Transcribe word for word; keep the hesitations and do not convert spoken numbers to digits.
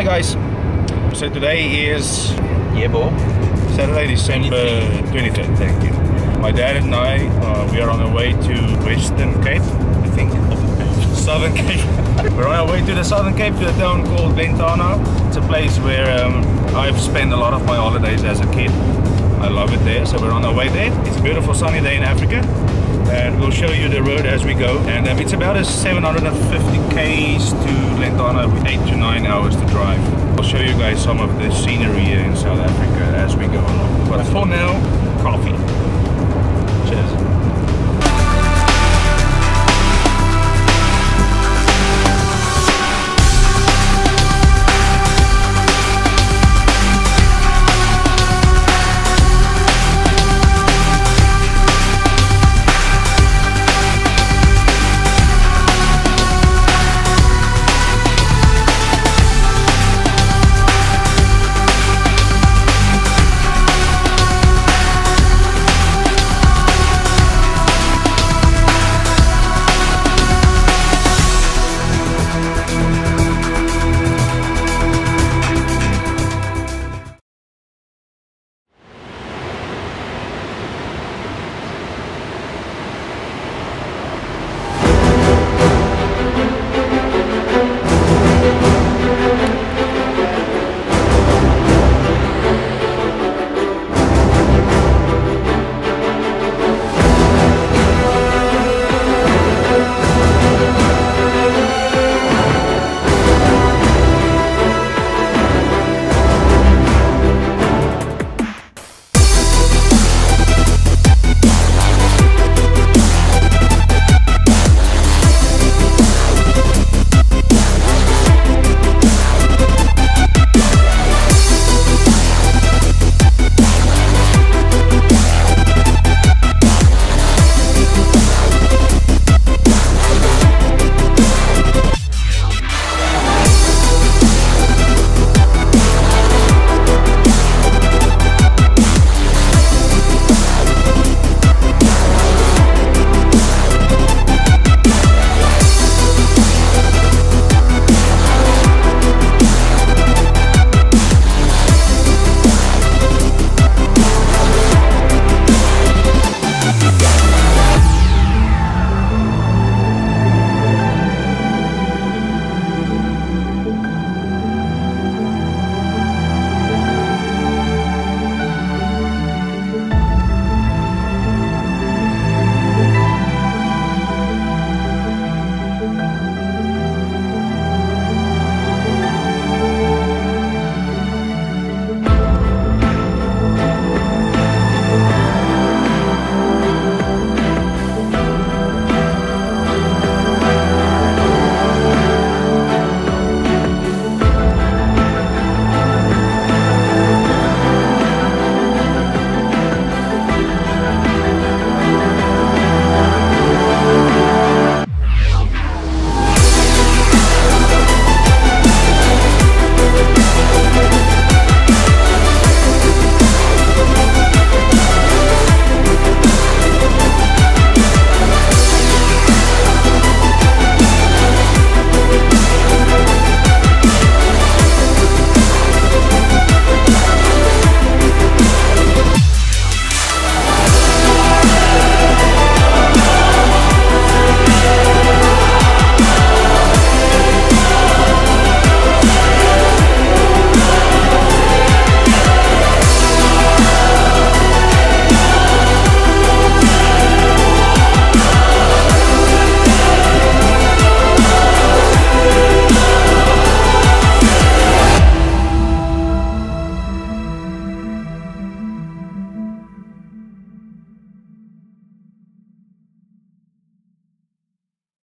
Hi guys, so today is Yeah, bro. Saturday, December twenty-third. Thank you. My dad and I, uh, we are on our way to Western Cape, I think. Southern Cape. We're on our way to the Southern Cape, to a town called Glentana. It's a place where um, I've spent a lot of my holidays as a kid. I love it there, so we're on our way there. It's a beautiful sunny day in Africa, and we'll show you the road as we go. And um, it's about a seven hundred fifty k's to Glentana with eight to nine hours to drive. I'll show you guys some of the scenery here in South Africa as we go along. But for now, coffee.